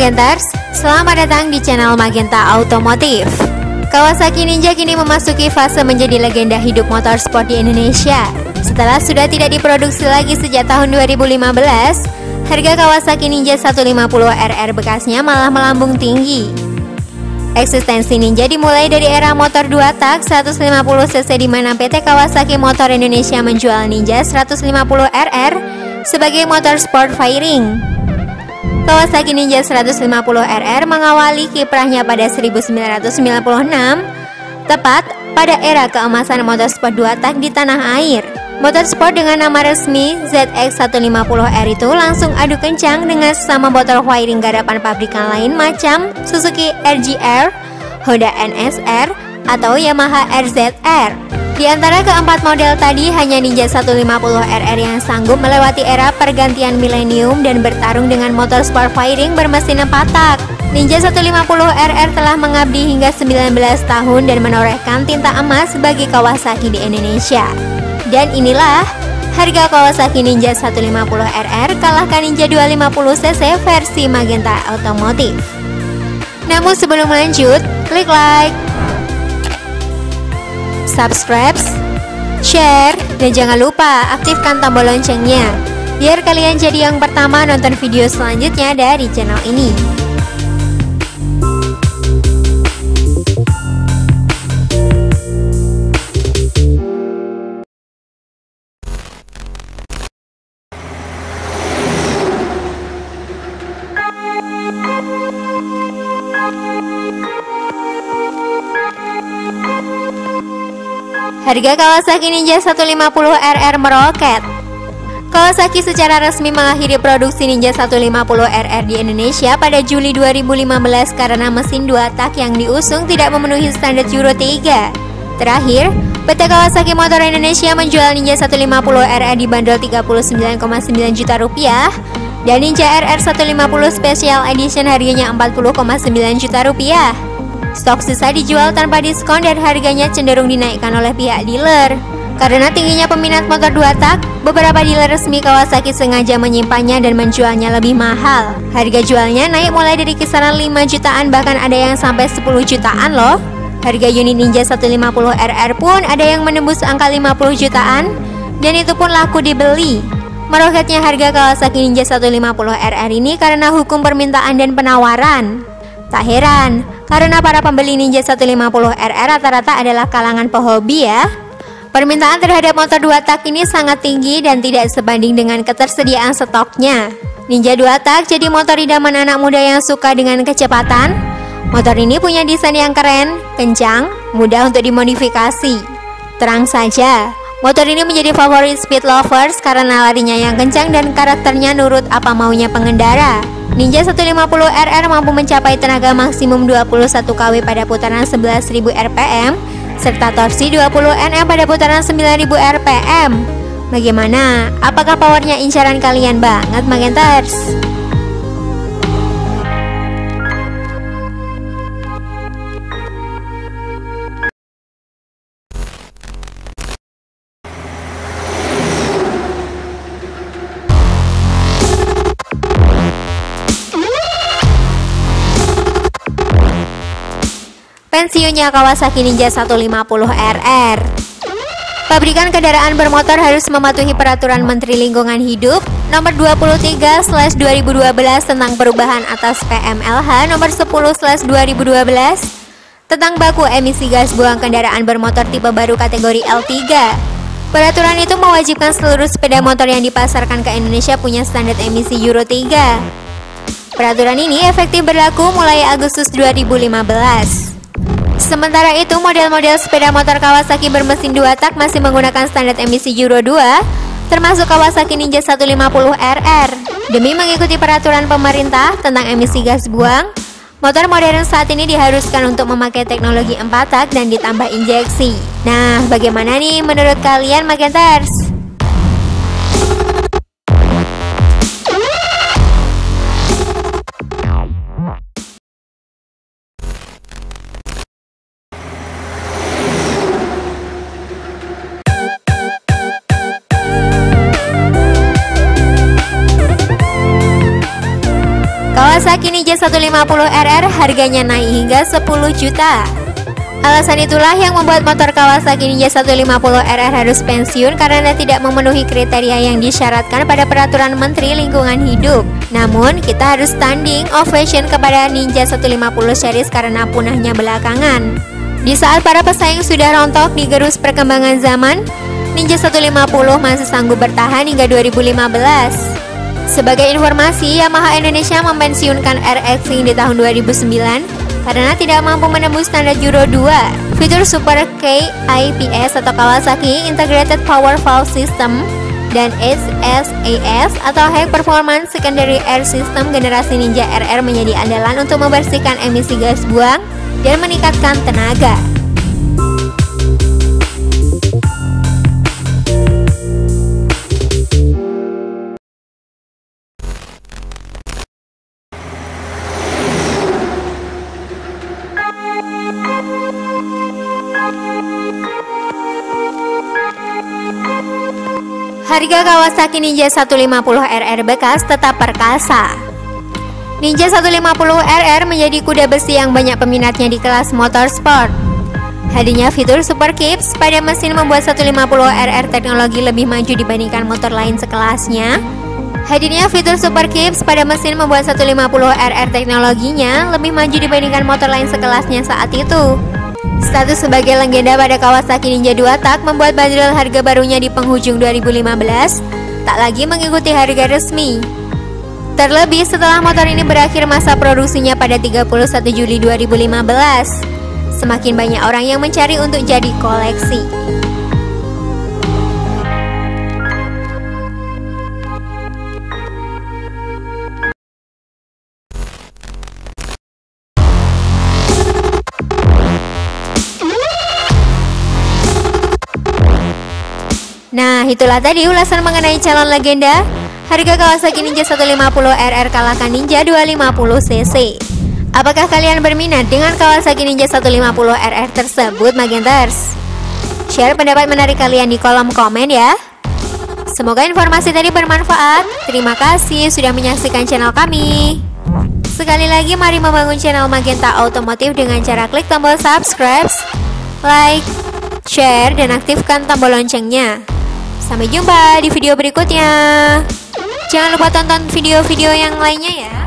Magenters, selamat datang di channel Magenta Automotive. Kawasaki Ninja kini memasuki fase menjadi legenda hidup motorsport di Indonesia. Setelah sudah tidak diproduksi lagi sejak tahun 2015, harga Kawasaki Ninja 150RR bekasnya malah melambung tinggi. Eksistensi Ninja dimulai dari era motor 2 tak 150cc di mana PT Kawasaki Motor Indonesia menjual Ninja 150RR sebagai motor sport fairing. Kawasaki Ninja 150RR mengawali kiprahnya pada 1996, tepat pada era keemasan motorsport 2 tak di tanah air. Motorsport dengan nama resmi ZX150R itu langsung adu kencang dengan sesama motor wiring garapan pabrikan lain macam Suzuki RGR, Honda NSR, atau Yamaha RZR. Di antara keempat model tadi, hanya Ninja 150RR yang sanggup melewati era pergantian milenium dan bertarung dengan motor sport firing bermesin 4 tak. Ninja 150RR telah mengabdi hingga 19 tahun dan menorehkan tinta emas bagi Kawasaki di Indonesia. Dan inilah harga Kawasaki Ninja 150RR kalahkan Ninja 250cc versi Magenta Automotive. Namun sebelum lanjut, klik like, subscribe, share, dan jangan lupa aktifkan tombol loncengnya biar kalian jadi yang pertama nonton video selanjutnya dari channel ini. Harga Kawasaki Ninja 150RR meroket. Kawasaki secara resmi mengakhiri produksi Ninja 150RR di Indonesia pada Juli 2015 karena mesin 2 tak yang diusung tidak memenuhi standar Euro 3. Terakhir, PT Kawasaki Motor Indonesia menjual Ninja 150RR dibanderol 39,9 juta rupiah dan Ninja RR 150 Special Edition harganya 40,9 juta rupiah. Stok sisa dijual tanpa diskon dan harganya cenderung dinaikkan oleh pihak dealer. Karena tingginya peminat motor 2 tak, beberapa dealer resmi Kawasaki sengaja menyimpannya dan menjualnya lebih mahal. Harga jualnya naik mulai dari kisaran 5 jutaan bahkan ada yang sampai 10 jutaan loh. Harga unit Ninja 150RR pun ada yang menembus angka 50 jutaan dan itu pun laku dibeli. Meroketnya harga Kawasaki Ninja 150RR ini karena hukum permintaan dan penawaran. Tak heran, karena para pembeli Ninja 150RR rata-rata adalah kalangan pehobi ya. Permintaan terhadap motor 2 tak ini sangat tinggi dan tidak sebanding dengan ketersediaan stoknya. Ninja 2 tak jadi motor idaman anak muda yang suka dengan kecepatan. Motor ini punya desain yang keren, kencang, mudah untuk dimodifikasi. Terang saja, motor ini menjadi favorit speed lovers karena larinya yang kencang dan karakternya nurut apa maunya pengendara. Ninja 150RR mampu mencapai tenaga maksimum 21 kW pada putaran 11.000 rpm serta torsi 20 Nm pada putaran 9.000 rpm. Bagaimana? Apakah powernya incaran kalian banget, Magenters? Pensiunnya Kawasaki Ninja 150RR. Pabrikan kendaraan bermotor harus mematuhi peraturan Menteri Lingkungan Hidup nomor 23/2012 tentang perubahan atas PMLH nomor 10/2012 tentang baku emisi gas buang kendaraan bermotor tipe baru kategori L3. Peraturan itu mewajibkan seluruh sepeda motor yang dipasarkan ke Indonesia punya standar emisi Euro 3. Peraturan ini efektif berlaku mulai Agustus 2015. Sementara itu, model-model sepeda motor Kawasaki bermesin 2 tak masih menggunakan standar emisi Euro 2, termasuk Kawasaki Ninja 150RR. Demi mengikuti peraturan pemerintah tentang emisi gas buang, motor modern saat ini diharuskan untuk memakai teknologi 4 tak dan ditambah injeksi. Nah, bagaimana nih menurut kalian, Magenters? Kawasaki Ninja 150RR harganya naik hingga 10 juta. Alasan itulah yang membuat motor Kawasaki Ninja 150RR harus pensiun karena tidak memenuhi kriteria yang disyaratkan pada peraturan Menteri Lingkungan Hidup. Namun, kita harus standing ovation kepada Ninja 150 series karena punahnya belakangan. Di saat para pesaing sudah rontok digerus perkembangan zaman, Ninja 150 masih sanggup bertahan hingga 2015. Sebagai informasi, Yamaha Indonesia mempensiunkan RX King di tahun 2009 karena tidak mampu menembus standar Euro 2. Fitur Super K IPS atau Kawasaki Integrated Power Valve System dan HSAS atau High Performance Secondary Air System generasi Ninja RR menjadi andalan untuk membersihkan emisi gas buang dan meningkatkan tenaga. Harga Kawasaki Ninja 150RR bekas tetap perkasa. Ninja 150RR menjadi kuda besi yang banyak peminatnya di kelas motorsport. Hadirnya fitur Super Kips pada mesin membuat 150RR teknologi lebih maju dibandingkan motor lain sekelasnya. Hadirnya fitur Super Kips pada mesin membuat 150RR teknologinya lebih maju dibandingkan motor lain sekelasnya saat itu. Status sebagai legenda pada Kawasaki Ninja 2 tak membuat bandrol harga barunya di penghujung 2015 tak lagi mengikuti harga resmi. Terlebih setelah motor ini berakhir masa produksinya pada 31 Juli 2015. Semakin banyak orang yang mencari untuk jadi koleksi. Nah, itulah tadi ulasan mengenai calon legenda. Harga Kawasaki Ninja 150RR kalahkan Ninja 250cc. Apakah kalian berminat dengan Kawasaki Ninja 150RR tersebut, Magenters? Share pendapat menarik kalian di kolom komen ya. Semoga informasi tadi bermanfaat. Terima kasih sudah menyaksikan channel kami. Sekali lagi mari membangun channel Magenta Otomotif dengan cara klik tombol subscribe, like, share, dan aktifkan tombol loncengnya. Sampai jumpa di video berikutnya. Jangan lupa tonton video-video yang lainnya ya.